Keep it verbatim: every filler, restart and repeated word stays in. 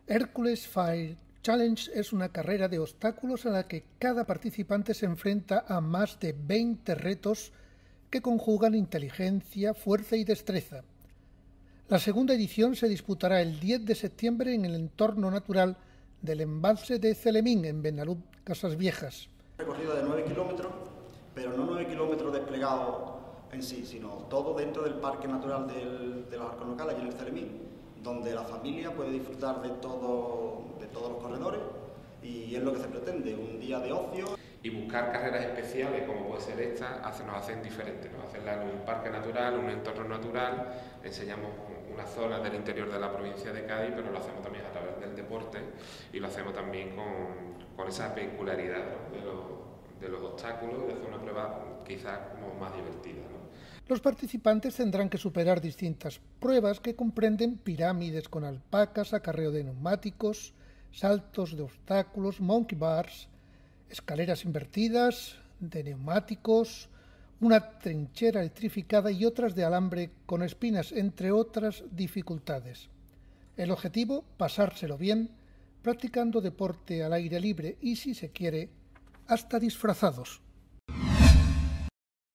Hércules Fire Challenge es una carrera de obstáculos en la que cada participante se enfrenta a más de veinte retos que conjugan inteligencia, fuerza y destreza. La segunda edición se disputará el diez de septiembre en el entorno natural del embalse de Celemín, en Benalud, Casas Viejas. Un recorrido de nueve kilómetros, pero no nueve kilómetros desplegados en sí, sino todo dentro del Parque Natural del, de los Arcos Locales, allí en el Celemín, donde la familia puede disfrutar de, todo, de todos los corredores, y es lo que se pretende, un día de ocio. Y buscar carreras especiales como puede ser esta nos hacen diferentes, nos hacerla en un parque natural, un entorno natural. Enseñamos unas zonas del interior de la provincia de Cádiz, pero lo hacemos también a través del deporte y lo hacemos también con, con esa peculiaridad, ¿no?, de, los, de los obstáculos, y de hacer una prueba quizás como más divertida, ¿no? Los participantes tendrán que superar distintas pruebas que comprenden pirámides con alpacas, acarreo de neumáticos, saltos de obstáculos, monkey bars, escaleras invertidas de neumáticos, una trinchera electrificada y otras de alambre con espinas, entre otras dificultades. El objetivo, pasárselo bien, practicando deporte al aire libre y, si se quiere, hasta disfrazados.